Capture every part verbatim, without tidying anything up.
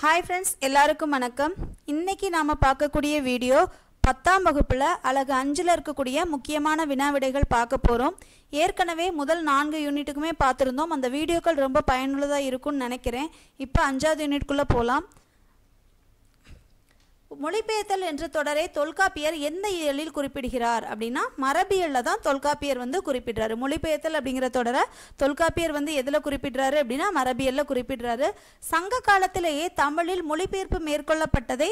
Hi friends, எல்லாருக்கும் வணக்கம். இன்னைக்கு நாம் பார்க்கக்கூடிய வீடியோ பத்தாம் வகுப்பில் அழகு அஞ்சில் இருக்கக்கூடிய முக்கியமான வினாவிடைகள் பார்க்க போகிறோம். ஏற்கனவே முதல் நான்கு யூனிட்டுக்குமே பார்த்துருந்தோம். அந்த வீடியோக்கள் ரொம்ப பயனுள்ளதாக இருக்கும்னு நினைக்கிறேன். இப்போ அஞ்சாவது யூனிட்குள்ளே போகலாம். மொழிபெயர்த்தல் என்ற தொடரை தொல்காப்பியர் எந்த இயலில் குறிப்பிடுகிறார் அப்படின்னா மரபியலில் தான் தொல்காப்பியர் வந்து குறிப்பிடுறாரு. மொழிபெயர்த்தல் அப்படிங்கிற தொடரை தொல்காப்பியர் வந்து எதில் குறிப்பிடுறாரு அப்படின்னா மரபியலில் குறிப்பிடுறாரு. சங்க காலத்திலேயே தமிழில் மொழிபெயர்ப்பு மேற்கொள்ளப்பட்டதை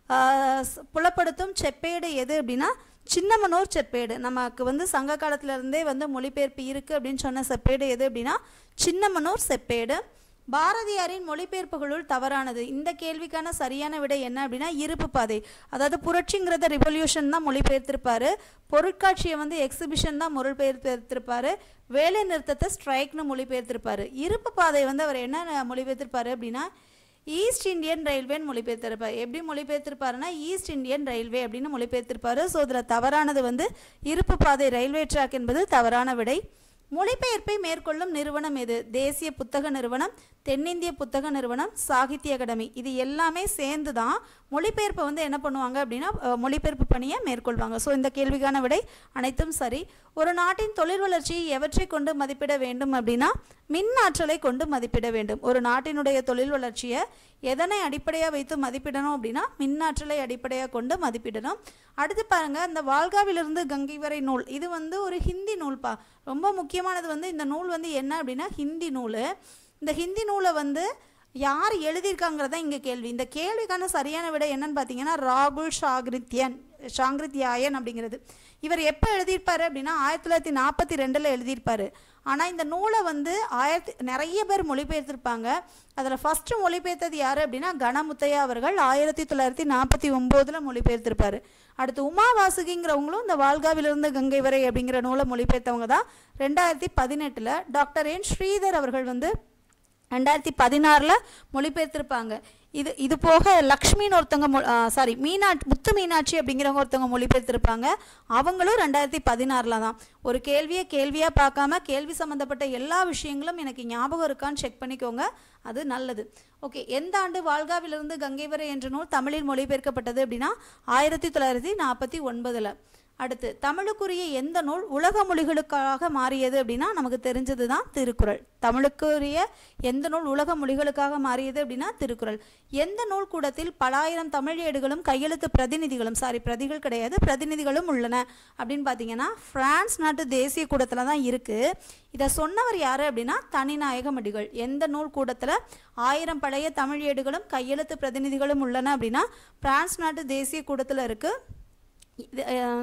புலப்படுத்தும் செப்பேடு எது அப்படின்னா சின்னமனூர் செப்பேடு. நமக்கு வந்து சங்க காலத்திலிருந்தே வந்து மொழிபெயர்ப்பு இருக்குது அப்படின்னு சொன்ன செப்பேடு எது அப்படின்னா சின்னமனூர் செப்பேடு. பாரதியாரின் மொழிபெயர்ப்புகளுள் தவறானது. இந்த கேள்விக்கான சரியான விடை என்ன அப்படின்னா இருப்பு பாதை. அதாவது புரட்சிங்கிறத ரிவல்யூஷன் தான் மொழிபெயர்த்திருப்பாரு. பொருட்காட்சியை வந்து எக்ஸிபிஷன் தான் மொழிபெயர்த்திருப்பாரு. வேலை நிறுத்தத்தை ஸ்ட்ரைக்னு மொழிபெயர்த்திருப்பாரு. இருப்பு பாதை வந்து அவர் என்ன மொழிபெயர்த்திருப்பாரு அப்படின்னா ஈஸ்ட் இந்தியன் ரயில்வேன்னு மொழிபெயர்த்திருப்பார். எப்படி மொழிபெயர்த்திருப்பாருன்னா ஈஸ்ட் இந்தியன் ரயில்வே அப்படின்னு மொழிபெயர்த்திருப்பாரு. ஸோ இதில் தவறானது வந்து இருப்பு பாதை ரயில்வே ட்ராக் என்பது தவறான விடை. மொழிபெயர்ப்பை மேற்கொள்ளும் நிறுவனம் எது? தேசிய புத்தக நிறுவனம், தென்னிந்திய புத்தக நிறுவனம், சாகித்ய அகாடமி. இது எல்லாமே சேர்ந்து தான் மொழிபெயர்ப்பை வந்து என்ன பண்ணுவாங்க அப்படின்னா மொழிபெயர்ப்பு பணியை மேற்கொள்வாங்க. ஸோ இந்த கேள்விக்கான விடை அனைத்தும் சரி. ஒரு நாட்டின் தொழில் வளர்ச்சியை எவற்றை கொண்டு மதிப்பிட வேண்டும் அப்படின்னா மின் ஆற்றலை கொண்டு மதிப்பிட வேண்டும். ஒரு நாட்டினுடைய தொழில் வளர்ச்சியை எதனை அடிப்படையாக வைத்து மதிப்பிடணும் அப்படின்னா மின் ஆற்றலை அடிப்படையாக கொண்டு மதிப்பிடணும். அடுத்து பாருங்க, இந்த வாழ்காவிலிருந்து கங்கை வரை நூல். இது வந்து ஒரு ஹிந்தி நூல்பா. ரொம்ப முக்கியமானது வந்து இந்த நூல் வந்து என்ன அப்படின்னா ஹிந்தி நூல். இந்த ஹிந்தி நூலை வந்து யார் எழுதியிருக்காங்கிறதா இங்கே கேள்வி. இந்த கேள்விக்கான சரியான விடை என்னன்னு பார்த்தீங்கன்னா ராகுல் ஷாகிருத்யன் ஷாங்கிருத்யாயன் அப்படிங்கிறது. இவர் எப்போ எழுதியிருப்பார் அப்படின்னா ஆயிரத்தி தொள்ளாயிரத்தி நாற்பத்தி ரெண்டில் எழுதியிருப்பார். ஆனால் இந்த நூலை வந்து ஆயிரத்தி நிறைய பேர் மொழிபெயர்த்திருப்பாங்க. அதில் ஃபஸ்ட்டு மொழிபெயர்த்தது யார் அப்படின்னா கணமுத்தையா அவர்கள் ஆயிரத்தி தொள்ளாயிரத்தி நாற்பத்தி ஒம்போதில் மொழிபெயர்த்திருப்பார். அடுத்து உமா வாசுகிங்கிறவங்களும் இந்த வாழ்காவிலிருந்து கங்கை வரை அப்படிங்கிற நூலை மொழிபெயர்த்தவங்க தான். ரெண்டாயிரத்தி பதினெட்டில் டாக்டர் என் ஸ்ரீதர் அவர்கள் வந்து ரெண்டாயிரத்தி பதினாறில் மொழிபெயர்த்திருப்பாங்க. இது இது போக லக்ஷ்மின்னு ஒருத்தவங்க சாரி மீனா முத்து மீனாட்சி அப்படிங்கிறவங்க ஒருத்தவங்க மொழிபெயர்த்திருப்பாங்க. அவங்களும் ரெண்டாயிரத்தி பதினாறில் தான். ஒரு கேள்வியை கேள்வியாக பார்க்காம கேள்வி சம்மந்தப்பட்ட எல்லா விஷயங்களும் எனக்கு ஞாபகம் இருக்கான்னு செக் பண்ணிக்கோங்க, அது நல்லது. ஓகே, எந்த ஆண்டு வாழ்காவிலிருந்து கங்கை வரை என்ற நூல் தமிழில் மொழிபெயர்க்கப்பட்டது அப்படின்னா ஆயிரத்தி தொள்ளாயிரத்தி நாற்பத்தி ஒன்பதில். அடுத்து தமிழுக்குரிய எந்த நூல் உலக மொழிகளுக்காக மாறியது அப்படின்னா நமக்கு தெரிஞ்சது தான் திருக்குறள். தமிழுக்குரிய எந்த நூல் உலக மொழிகளுக்காக மாறியது அப்படின்னா திருக்குறள். எந்த நூல் கூடத்தில் பல ஆயிரம் தமிழ் ஏடுகளும் கையெழுத்து பிரதிநிதிகளும் சாரி பிரதிகள் கிடையாது பிரதிநிதிகளும் உள்ளன அப்படின்னு பார்த்தீங்கன்னா பிரான்ஸ் நாட்டு தேசிய கூடத்தில் தான் இருக்குது. இதை சொன்னவர் யார் அப்படின்னா தனிநாயகமடிகள். எந்த நூல் கூடத்தில் ஆயிரம் பழைய தமிழ் ஏடுகளும் கையெழுத்து பிரதிநிதிகளும் உள்ளன அப்படின்னா பிரான்ஸ் நாட்டு தேசிய கூடத்தில் இருக்குது. இது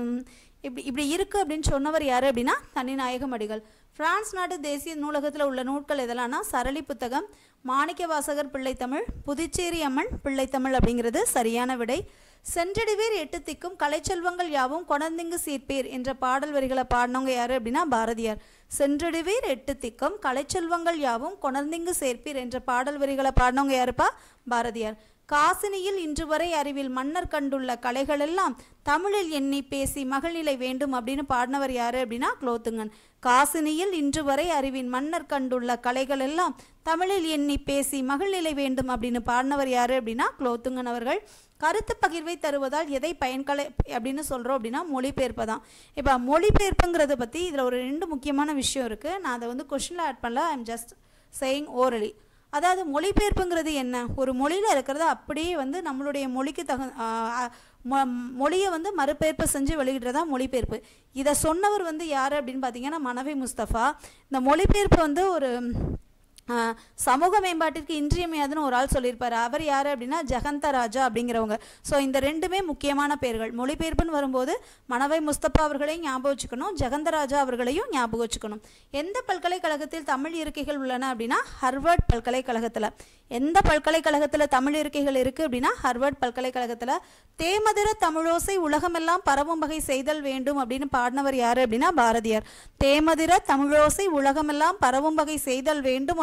இப்படி இப்படி இருக்குது அப்படின்னு சொன்னவர் யார் அப்படின்னா தனிநாயகமடிகள். பிரான்ஸ் நாட்டு தேசிய நூலகத்தில் உள்ள நூட்கள் எதெல்லாம்னா சரளி புத்தகம், மாணிக்க வாசகர் பிள்ளைத்தமிழ், புதுச்சேரி அம்மன் பிள்ளைத்தமிழ் அப்படிங்கிறது சரியான விடை. சென்றடிவேர் எட்டு திக்கும் கலைச்செல்வங்கள் யாவும் கொணர்ந்திங்கு சீர்ப்பேர் என்ற பாடல் வரிகளை பாடினவங்க யார் அப்படின்னா பாரதியார். சென்றடிவேர் எட்டு திக்கும் கலைச்செல்வங்கள் யாவும் கொணர்ந்திங்கு சேர்ப்பீர் என்ற பாடல் வரிகளை பாடினவங்க யாருப்பா பாரதியார். காசினியில் இன்று வரை அறிவில் மன்னர் கண்டுள்ள கலைகளெல்லாம் தமிழில் எண்ணி பேசி மகள்நிலை வேண்டும் அப்படின்னு பாடினவர் யாரு அப்படின்னா குலோத்துங்கன். காசினியில் இன்று வரை அறிவின் மன்னர் கண்டுள்ள கலைகள் எல்லாம் தமிழில் எண்ணி பேசி மகள்நிலை வேண்டும் அப்படின்னு பாடினவர் யாரு அப்படின்னா குலோத்துங்கன் அவர்கள். கருத்து பகிர்வை தருவதால் எதை பயன்கலை அப்படின்னு சொல்கிறோம் அப்படின்னா மொழிபெயர்ப்பு தான். இப்போ மொழிபெயர்ப்புங்கிறத பற்றி இதில் ஒரு ரெண்டு முக்கியமான விஷயம் இருக்குது. நான் அதை வந்து கொஷினில் ஆட் பண்ணல, I am just saying orally. அதாவது மொழிபெயர்ப்புங்கிறது என்ன? ஒரு மொழியில் இருக்கிறத அப்படியே வந்து நம்மளுடைய மொழிக்கு தகு மொழியை வந்து மறுபெயர்ப்பு செஞ்சு வெளியிடுறதா மொழிபெயர்ப்பு. இதை சொன்னவர் வந்து யார் அப்படின்னு பார்த்தீங்கன்னா மனவை முஸ்தபா. இந்த மொழிபெயர்ப்பு வந்து ஒரு சமூக மேம்பாட்டிற்கு இன்றியமையாதுன்னு ஒரு ஆள் சொல்லியிருப்பார். அவர் யார் அப்படின்னா ஜெகந்த ராஜா அப்படிங்கிறவங்க. ஸோ இந்த ரெண்டுமே முக்கியமான பேர்கள். மொழிபெயர்ப்புன்னு வரும்போது மனவை முஸ்தபா அவர்களையும் ஞாபகம் வச்சுக்கணும், ஜெகந்த ராஜா அவர்களையும் ஞாபகம் வச்சுக்கணும். எந்த பல்கலைக்கழகத்தில் தமிழ் இருக்கைகள் உள்ளன அப்படின்னா ஹர்வர்ட் பல்கலைக்கழகத்தில். எந்த பல்கலைக்கழகத்தில் தமிழ் இருக்கைகள் இருக்குது அப்படின்னா ஹர்வர்ட் பல்கலைக்கழகத்தில். தேமதுர தமிழோசை உலகமெல்லாம் பரவும் வகை செய்தல் வேண்டும் அப்படின்னு பாடினவர் யார் அப்படின்னா பாரதியார். தேமதுர தமிழோசை உலகமெல்லாம் பரவும் வகை செய்தல் வேண்டும்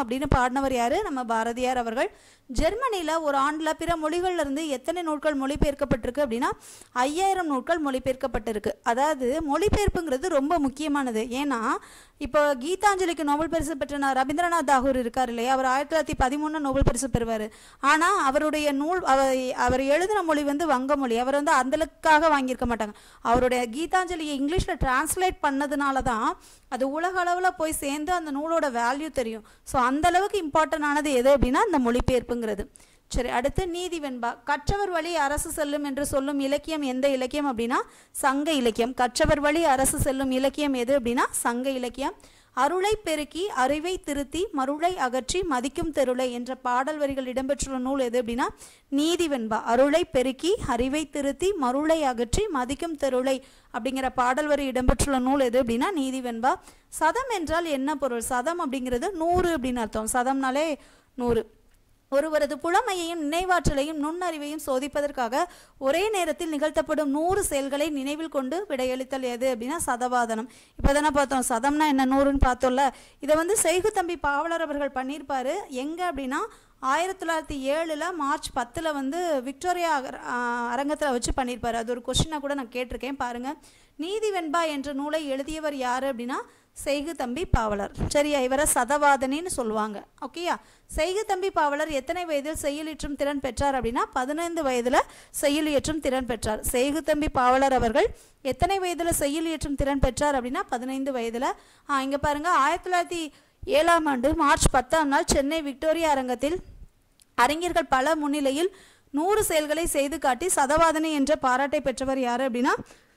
அப்படின்னு பாடினவர் யார்? நம்ம பாரதியார் அவர்கள். ஜெர்மனியில் ஒரு ஆண்டில் பிற மொழிகள்ல இருந்து எத்தனை நூல்கள் மொழிபெயர்க்கப்பட்டிருக்கு அப்படின்னா ஐயாயிரம் நூல்கள் மொழிபெயர்க்கப்பட்டிருக்கு. அதாவது மொழிபெயர்ப்புங்கிறது ரொம்ப முக்கியமானது. ஏன்னா இப்போ கீதாஞ்சலிக்கு நோபல் பரிசு பெற்ற ரவீந்திரநாத் தாகூர் இருக்கார் இல்லையா, அவர் ஆயிரத்தி தொள்ளாயிரத்தி பதிமூணு நோபல் பரிசு பெறுவார். ஆனால் அவருடைய நூல் அவர் அவர் எழுதின மொழி வந்து வங்க மொழி. அவர் வந்து அந்தளவுக்காக வாங்கியிருக்க மாட்டாங்க. அவருடைய கீதாஞ்சலியை இங்கிலீஷில் டிரான்ஸ்லேட் பண்ணதுனால தான் அது உலக அளவில் போய் சேர்ந்து அந்த நூலோட வேல்யூ தெரியும். ஸோ அந்தளவுக்கு இம்பார்ட்டன்ட் ஆனது எது அப்படின்னா இந்த மொழிபெயர்ப்புங்கிறது. சரி, அடுத்து நீதி வெண்பா. கற்றவர் வழி அரசு செல்லும் என்று சொல்லும் இலக்கியம் எந்த இலக்கியம் அப்படின்னா சங்க இலக்கியம். கற்றவர் வழி அரசு செல்லும் இலக்கியம் எது அப்படின்னா சங்க இலக்கியம். அருளை பெருக்கி அறிவை திருத்தி மருளை அகற்றி மதிக்கும் தெருளை என்ற பாடல் வரிகள் இடம்பெற்றுள்ள நூல் எது அப்படின்னா நீதி வெண்பா. அருளை பெருக்கி அறிவை திருத்தி மருளை அகற்றி மதிக்கும் தெருளை அப்படிங்கிற பாடல் வரி இடம்பெற்றுள்ள நூல் எது அப்படின்னா நீதி வெண்பா. சதம் என்றால் என்ன பொருள்? சதம் அப்படிங்கிறது நூறு அப்படின்னு அர்த்தம். சதம்னாலே நூறு. ஒருவரது புலமையையும் நினைவாற்றலையும் நுண்ணறிவையும் சோதிப்பதற்காக ஒரே நேரத்தில் நிகழ்த்தப்படும் நூறு செயல்களை நினைவில் கொண்டு விடையளித்தல் எது அப்படின்னா சதவாதனம். இப்போ தானே பார்த்தோம் சதம்னா என்ன நூறுன்னு பார்த்தோம்ல. இதை வந்து செய்குதம்பி பாவலர் அவர்கள் பண்ணியிருப்பாரு. எங்கே அப்படின்னா ஆயிரத்தி தொள்ளாயிரத்தி ஏழில் மார்ச் பத்தில் வந்து விக்டோரியா அரங்கத்தில் வச்சு பண்ணியிருப்பார். அது ஒரு கொஸ்டினாக கூட நான் கேட்டிருக்கேன் பாருங்கள். நீதி வெண்பா என்ற நூலை எழுதியவர் யார் அப்படின்னா செய்குதம்பி பாவலர். சரியா, இவரை சதவாதனின்னு சொல்லுவாங்க. ஓகேயா. செய்குதம்பி பாவலர் எத்தனை வயதில் செய்யுளியற்றும் திறன் பெற்றார் அப்படின்னா பதினைந்து வயதில் செய்யுளியற்றும் திறன் பெற்றார். செய்குதம்பி பாவலர் அவர்கள் எத்தனை வயதில் செய்யுளியற்றும் திறன் பெற்றார் அப்படின்னா பதினைந்து வயதில். இங்கே பாருங்கள், ஆயிரத்தி தொள்ளாயிரத்தி ஏழாம் ஆண்டு மார்ச் பத்தாம் நாள் சென்னை விக்டோரியா அரங்கத்தில் அறிஞர்கள் பல முன்னிலையில் நூறு செயல்களை செய்து காட்டி சதவாதனை என்ற பாராட்டை பெற்றவர் யார் அப்படின்னா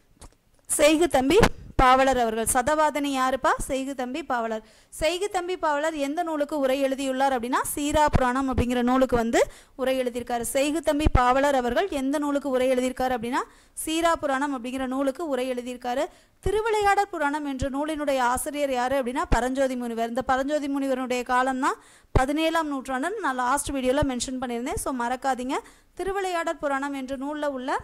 செய்குதம்பி பாவலர் அவர்கள். சதவாதனை யாருப்பா? செய்குதம்பி பாவலர். செய்குதம்பி பாவலர் எந்த நூலுக்கு உரை எழுதியுள்ளார் அப்படின்னா சீரா புராணம் அப்படிங்கிற நூலுக்கு வந்து உரை எழுதியிருக்காரு. செய்குதம்பி பாவலர் அவர்கள் எந்த நூலுக்கு உரை எழுதியிருக்காரு அப்படின்னா சீரா புராணம் அப்படிங்கிற நூலுக்கு உரை எழுதியிருக்காரு. திருவிளையாடற் புராணம் என்ற நூலினுடைய ஆசிரியர் யார் அப்படின்னா பரஞ்சோதி முனிவர். இந்த பரஞ்சோதி முனிவருடைய காலம் தான் பதினேழாம் நூற்றாண்டுன்னு நான் லாஸ்ட் வீடியோவில் மென்ஷன் பண்ணியிருந்தேன். ஸோ மறக்காதீங்க. திருவிளையாடற் புராணம் என்ற நூலில் உள்ள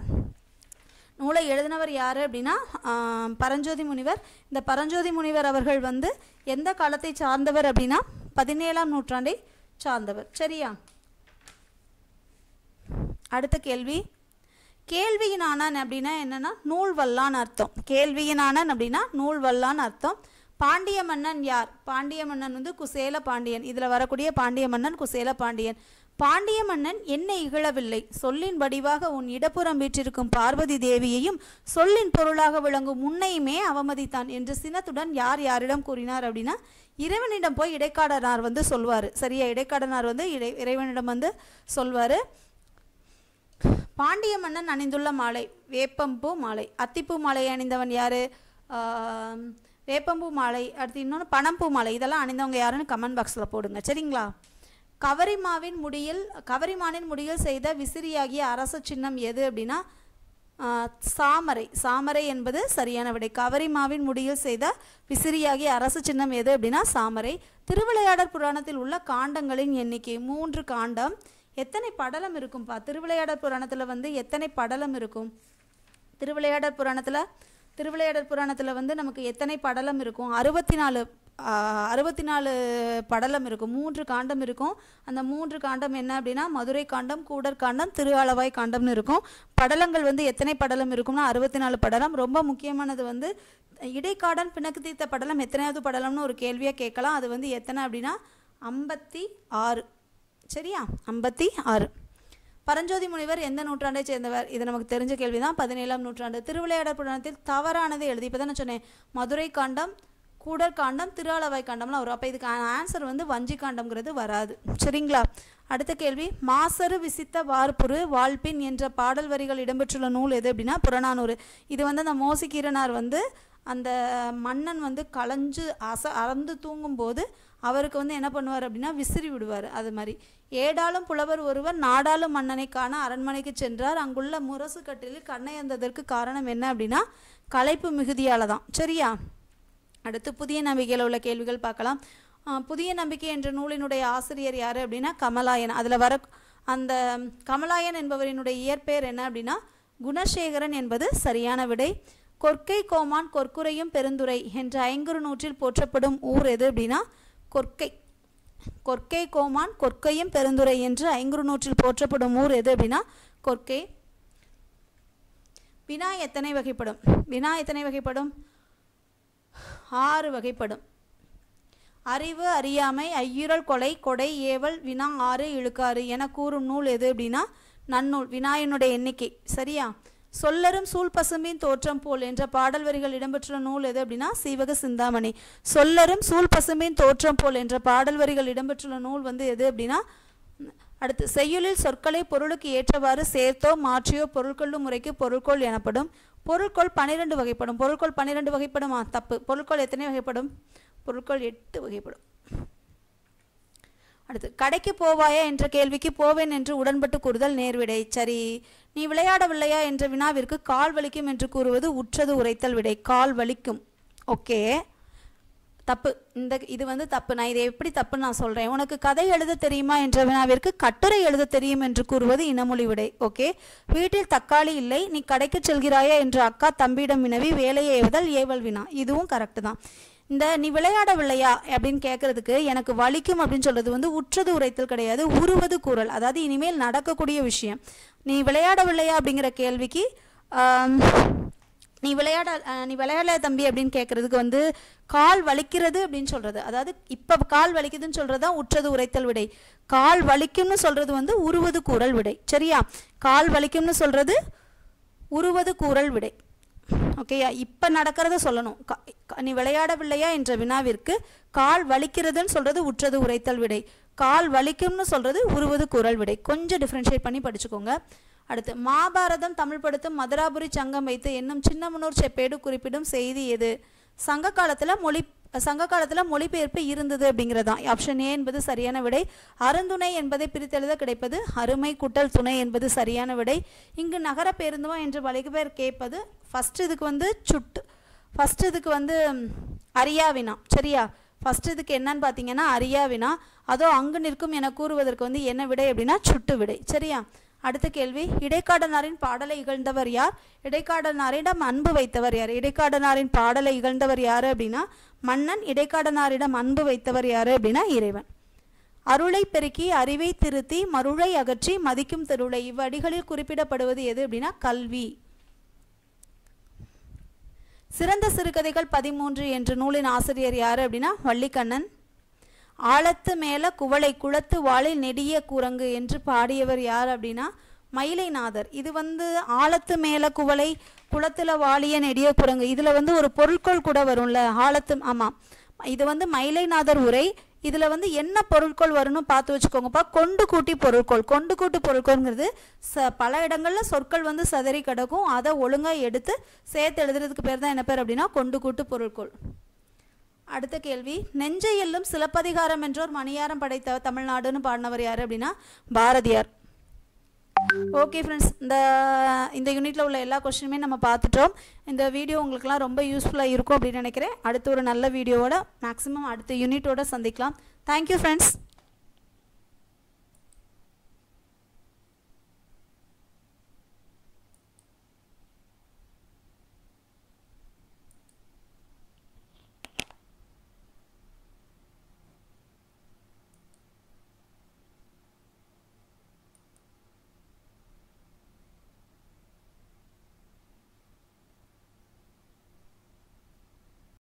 நூலை எழுதினவர் யார் அப்படின்னா பரஞ்சோதி முனிவர். இந்த பரஞ்சோதி முனிவர் அவர்கள் வந்து எந்த காலத்தை சார்ந்தவர் அப்படின்னா பதினேழாம் நூற்றாண்டை சார்ந்தவர். சரியா. அடுத்த கேள்வி, கேள்வியினானன் அப்படின்னா என்னன்னா நூல் வல்லான் அர்த்தம். கேள்வியினானன் அப்படின்னா நூல் வல்லான் அர்த்தம். பாண்டிய மன்னன் யார்? பாண்டிய மன்னன் வந்து குசேல பாண்டியன். இதில் வரக்கூடிய பாண்டிய மன்னன் குசேல பாண்டியன். பாண்டிய மன்னன் என்னை இகழவில்லை, சொல்லின் வடிவாக உன் இடப்புறம் வீற்றிருக்கும் பார்வதி தேவியையும் சொல்லின் பொருளாக விளங்கும் உன்னையுமே அவமதித்தான் என்று சினத்துடன் யார் யாரிடம் கூறினார் அப்படின்னா இறைவனிடம் போய் இடைக்காடனார் வந்து சொல்வார். சரியா, இடைக்காடனார் வந்து இறை இறைவனிடம் வந்து சொல்வார். பாண்டிய மன்னன் அணிந்துள்ள மாலை வேப்பம்பூ மாலை. அத்திப்பூ மாலை அணிந்தவன் யார்? வேப்பம்பூ மாலை. அடுத்து இன்னொன்று பனம்பூ மாலை. இதெல்லாம் அணிந்தவங்க யாருன்னு கமெண்ட் பாக்ஸில் போடுங்க. சரிங்களா. கவரிமாவின் முடியில் கவரிமானின் முடியில் செய்த விசிறியாகிய அரச சின்னம் எது அப்படின்னா சாமரை. சாமரை என்பது சரியான விடை. கவரிமாவின் முடியில் செய்த விசிறியாகிய அரச சின்னம் எது அப்படின்னா சாமரை. திருவிளையாடற் புராணத்தில் உள்ள காண்டங்களின் எண்ணிக்கை மூன்று காண்டம். எத்தனை படலம் இருக்கும்பா? திருவிளையாடற் புராணத்தில் வந்து எத்தனை படலம் இருக்கும்? திருவிளையாடற் புராணத்தில் திருவிளையாடற் புராணத்தில் வந்து நமக்கு எத்தனை படலம் இருக்கும்? அறுபத்தி நாலு அறுபத்தி நாலு படலம் இருக்கும். மூன்று காண்டம் இருக்கும். அந்த மூன்று காண்டம் என்ன அப்படின்னா மதுரை காண்டம், கூடர் காண்டம், திருஆலவாய் காண்டம்னு இருக்கும். படலங்கள் வந்து எத்தனை படலம் இருக்கும்னா அறுபத்தி நாலு படலம். ரொம்ப முக்கியமானது வந்து இடைக்காடன் பிணக்கு தீர்த்த படலம் எத்தனையாவது படலம்னு ஒரு கேள்வியாக கேட்கலாம். அது வந்து எத்தனை அப்படின்னா ஐம்பத்தி ஆறு. சரியா, ஐம்பத்தி ஆறு. பரஞ்சோதி முனிவர் எந்த நூற்றாண்டை சேர்ந்தவர்? இது நமக்கு தெரிஞ்ச கேள்வி தான். பதினேழாம் நூற்றாண்டு. திருவிளையாடற் புராணத்தில் தவறானது எழுதி இப்போ தான் நான் சொன்னேன் மதுரை காண்டம், கூடர் காண்டம், திருஆலவாய் காண்டம்லாம் வரும். அப்போ இதுக்கு ஆன்சர் வந்து வஞ்சி காண்டம்ங்கிறது வராது. சரிங்களா. அடுத்த கேள்வி, மாசரு விசித்த வார்புரு வாழ்பின் என்ற பாடல் வரிகள் இடம்பெற்றுள்ள நூல் எது அப்படின்னா புறநானூறு. இது வந்து அந்த மோசிகீரனார் வந்து அந்த மன்னன் வந்து களைஞ்சு அச அறந்து தூங்கும்போது அவருக்கு வந்து என்ன பண்ணுவார் அப்படின்னா விசிறி விடுவார். அது மாதிரி ஏடாலும் புலவர் ஒருவர் நாடாளும் மன்னனை காண அரண்மனைக்கு சென்றார். அங்குள்ள முரசு கட்டிலில் கண்ணையந்ததற்கு காரணம் என்ன அப்படின்னா களைப்பு மிகுதியால் தான். சரியா. அடுத்து புதிய நம்பிக்கையில் உள்ள கேள்விகள் பார்க்கலாம். புதிய நம்பிக்கை என்ற நூலினுடைய ஆசிரியர் யார் அப்படின்னா கமலாயன். அதில் வர அந்த கமலாயன் என்பவரினுடைய இயற்பெயர் என்ன அப்படின்னா குணசேகரன் என்பது சரியான விடை. கொற்கை கோமான் கொற்குறையும் பெருந்துறை என்ற ஐங்குறு நூற்றில் போற்றப்படும் ஊர் எது அப்படின்னா கொற்கை. கொற்கை கோமான் கொற்கையும் பெருந்துறை என்று ஐங்குறுநூற்றில் போற்றப்படும் ஊர் எது அப்படின்னா கொற்கை. வினா எத்தனை வகைப்படும்? வினா எத்தனை வகைப்படும்? ஆறு வகைப்படும். அறிவு, அறியாமை, ஐயுறல், கொலை, கொடை, ஏவல், வினா, ஆறு, இழுக்காறு என கூறும் நூல் எது அப்படின்னா நன்னூல். வினாயினுடைய எண்ணிக்கை சரியா? சொல்லரும் சூழ் பசும்பின் தோற்றம் போல் என்ற பாடல் வரிகள் இடம்பெற்றுள்ள நூல் எது அப்படின்னா சீவக சிந்தாமணி. சொல்லரும் சூழ் பசும்பின் தோற்றம் போல் என்ற பாடல் வரிகள் இடம்பெற்றுள்ள நூல் வந்து எது அப்படின்னா அடுத்து செய்யுளில் சொற்களை பொருளுக்கு ஏற்றவாறு சேர்த்தோ மாற்றியோ பொருட்கொள்ளும் முறைக்கு பொருட்கோள் எனப்படும். பொருட்கோள் பன்னிரெண்டு வகைப்படும். பொருட்கோள் பன்னிரெண்டு வகைப்படுமா? தப்பு. பொருட்கோள் எத்தனை வகைப்படும்? பொருட்கோள் எட்டு வகைப்படும். அடுத்து கடைக்கு போவாயா என்ற கேள்விக்கு போவேன் என்று உடன்பட்டு கூறுதல் நேர்விடை. சரி. நீ விளையாடவில்லையா என்ற வினாவிற்கு கால் வலிக்கும் என்று கூறுவது உற்றது உரைத்தல் விடை. கால் வலிக்கும். ஓகே, தப்பு. இந்த இது வந்து தப்பு. நான் இதை எப்படி தப்புன்னு நான் சொல்கிறேன். உனக்கு கதை எழுத தெரியுமா என்ற வினாவிற்கு கட்டுரை எழுத தெரியும் என்று கூறுவது இனமொழி விடை. ஓகே. வீட்டில் தக்காளி இல்லை, நீ கடைக்கு செல்கிறாயா என்று அக்கா தம்பியிடம் வினவி வேலையை ஏவுதல் ஏவல் வினா. இதுவும் கரெக்டு தான். இந்த நீ விளையாடவில்லையா அப்படின்னு கேட்கறதுக்கு எனக்கு வலிக்கும் அப்படின்னு சொல்றது வந்து உற்றது உரைத்தல் கிடையாது, உருவது கூறல். அதாவது இனிமேல் நடக்கக்கூடிய விஷயம். நீ விளையாடவில்லையா அப்படிங்கிற கேள்விக்கு நீ விளையாட நீ விளையாட தம்பி அப்படின்னு கேட்கறதுக்கு வந்து கால் வலிக்கிறது அப்படின்னு சொல்றது, அதாவது இப்போ கால் வலிக்குதுன்னு சொல்றது தான் உற்றது உரைத்தல் விடை. கால் வலிக்கும்னு சொல்றது வந்து உருவது கூறல் விடை. சரியா? கால் வலிக்கும்னு சொல்றது உருவது கூறல் விடை. ஓகேயா? இப்போ நடக்கிறத சொல்லணும். நீ விளையாடவில்லையா என்ற வினாவிற்கு கால் வலிக்கிறதுன்னு சொல்கிறது உற்றது உரைத்தல் விடை. கால் வலிக்கும்னு சொல்கிறது உருவது குரல் விடை. கொஞ்சம் டிஃப்ரென்ஷியேட் பண்ணி படிச்சுக்கோங்க. அடுத்து மகாபாரதம் தமிழ் படுத்தும் மதுராபுரி சங்கம் வைத்து என்னும் சின்னமனூர் செப்பேடு குறிப்பிடும் செய்தி எது? சங்க காலத்தில் மொழி சங்க காலத்தில் மொழிபெயர்ப்பு இருந்தது அப்படிங்கிறதான். ஆப்ஷன் ஏ என்பது சரியான விடை. அருந்துணை என்பதை பிரித்தெழுத கிடைப்பது அருமை கூட்டல் துணை என்பது சரியான விடை. இங்கு நகர பேருந்துவா என்று வழக்கு பேர் கேட்பது ஃபஸ்ட் இதுக்கு வந்து சுட்டு ஃபஸ்ட் இதுக்கு வந்து அரியாவினா. சரியா? ஃபஸ்ட் இதுக்கு என்னன்னு பார்த்தீங்கன்னா அரியாவினா. அதோ அங்கு நிற்கும் என கூறுவதற்கு வந்து என்ன விடை அப்படின்னா சுட்டு விடை. சரியா? அடுத்த கேள்வி, இடைக்காடனாரின் பாடலை இகழ்ந்தவர் யார்? இடைக்காடனாரிடம் அன்பு வைத்தவர் யார்? இடைக்காடனாரின் பாடலை இகழ்ந்தவர் யார் அப்படின்னா மன்னன். இடைக்காடனாரிடம் அன்பு வைத்தவர் யார் அப்படின்னா இறைவன். அருளை பெருக்கி அறிவை திருத்தி மருளை அகற்றி மதிக்கும் திருளை இவ்வடிகளில் குறிப்பிடப்படுவது எது அப்படின்னா கல்வி. சிறந்த சிறுகதைகள் பதிமூன்று என்ற நூலின் ஆசிரியர் யார் அப்படின்னா வள்ளிக்கண்ணன். ஆழத்து மேல குவளை குளத்து வாளில் நெடிய குரங்கு என்று பாடியவர் யார் அப்படின்னா மயிலைநாதர். இது வந்து ஆழத்து மேல குவளை குளத்துல வாளிய நெடிய குரங்கு, இதுல வந்து ஒரு பொருட்கள் கூட வரும்ல ஆழத்து. ஆமாம், இது வந்து மயிலைநாதர் உரை. இதுல வந்து என்ன பொருட்கள் வரும்னு பார்த்து வச்சுக்கோங்கப்பா. கொண்டு கூட்டி பொருட்கள். கொண்டு கூட்டு பொருட்கள்ங்கிறது ச பல இடங்கள்ல சொற்கள் வந்து சதறி கிடக்கும், அதை ஒழுங்கா எடுத்து சேர்த்து எழுதுறதுக்கு பேர் தான் என்ன பேர் அப்படின்னா கொண்டு கூட்டு பொருட்கள். அடுத்த கேள்வி, நெஞ்சை எல்லும் சிலப்பதிகாரம் என்றோர் மணியாரம் படைத்த தமிழ்நாடுன்னு பாடினவர் யார் அப்படின்னா பாரதியார். ஓகே ஃப்ரெண்ட்ஸ், இந்த இந்த யூனிட்டில் உள்ள எல்லா கொஸ்டினுமே நம்ம பார்த்துட்டோம். இந்த வீடியோ உங்களுக்குலாம் ரொம்ப யூஸ்ஃபுல்லாக இருக்கும் அப்படின்னு நினைக்கிறேன். அடுத்து ஒரு நல்ல வீடியோவோட மேக்ஸிமம் அடுத்த யூனிட்டோட சந்திக்கலாம். Thank you friends.